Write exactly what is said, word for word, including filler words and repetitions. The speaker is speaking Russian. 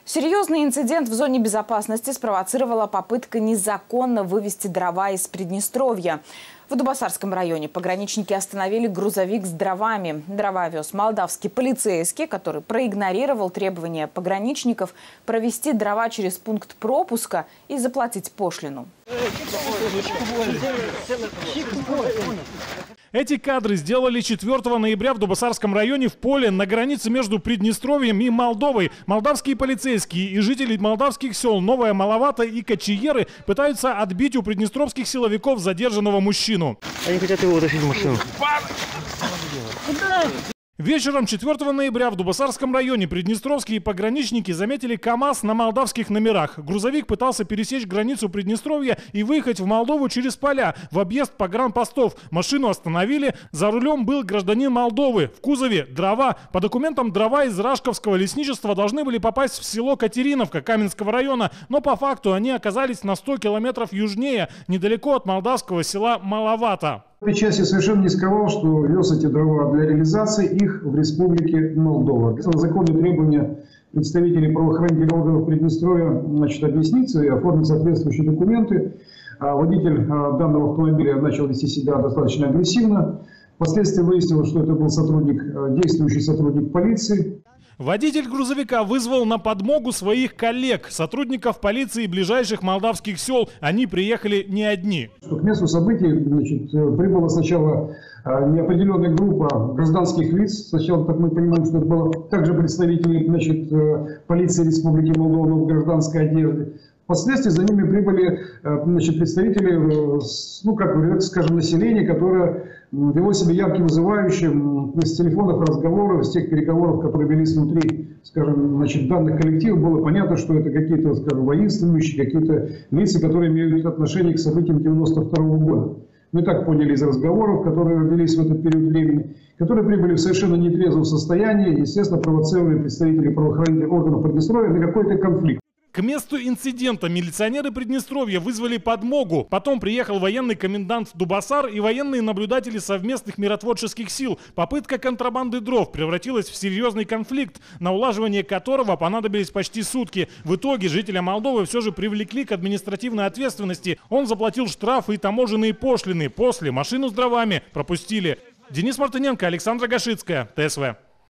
Серьезный инцидент в зоне безопасности спровоцировала попытка незаконно вывести дрова из Приднестровья. В Дубасарском районе пограничники остановили грузовик с дровами. Дрова вез молдавский полицейский, который проигнорировал требования пограничников провести дрова через пункт пропуска и заплатить пошлину. Эти кадры сделали четвёртого ноября в Дубасарском районе в поле на границе между Приднестровьем и Молдовой. Молдавские полицейские и жители молдавских сел Новая Маловата и Кочиеры пытаются отбить у приднестровских силовиков задержанного мужчину. Они хотят его утащить в машину. Вечером четвёртого ноября в Дубасарском районе приднестровские пограничники заметили КАМАЗ на молдавских номерах. Грузовик пытался пересечь границу Приднестровья и выехать в Молдову через поля в объезд погранпостов. Машину остановили. За рулем был гражданин Молдовы. В кузове дрова. По документам дрова из Рашковского лесничества должны были попасть в село Катериновка Каменского района. Но по факту они оказались на сто километров южнее, недалеко от молдавского села Маловата. В этой части совершенно не скрывал, что вез эти дрова для реализации их в республике Молдова. Законные требования представителей правоохранительных органов Приднестровья, значит, объясниться и оформить соответствующие документы. А водитель данного автомобиля начал вести себя достаточно агрессивно. Впоследствии выяснилось, что это был сотрудник, действующий сотрудник полиции. Водитель грузовика вызвал на подмогу своих коллег, сотрудников полиции ближайших молдавских сел. Они приехали не одни. К месту событий, значит, прибыла сначала неопределенная группа гражданских лиц. Сначала, так мы понимаем, что это было также представители, значит, полиции Республики Молдова в гражданской одежде. Впоследствии за ними прибыли, значит, представители, ну, как говорится, скажем, населения, которое вело себя ярко вызывающим. С телефонных разговоров, с тех переговоров, которые велись внутри, скажем, значит, данных коллективов, было понятно, что это какие-то, скажем, воинствующие, какие-то лица, которые имеют отношение к событиям девяносто второго года. Мы так поняли из разговоров, которые велись в этот период времени, которые прибыли в совершенно нетрезвом состоянии, естественно, провоцировали представителей правоохранительных органов Приднестровья на какой-то конфликт. К месту инцидента милиционеры Приднестровья вызвали подмогу. Потом приехал военный комендант Дубасар и военные наблюдатели совместных миротворческих сил. Попытка контрабанды дров превратилась в серьезный конфликт, на улаживание которого понадобились почти сутки. В итоге жителя Молдовы все же привлекли к административной ответственности. Он заплатил штрафы и таможенные пошлины. После машину с дровами пропустили. Денис Мартыненко, Александра Гашицкая, ТСВ.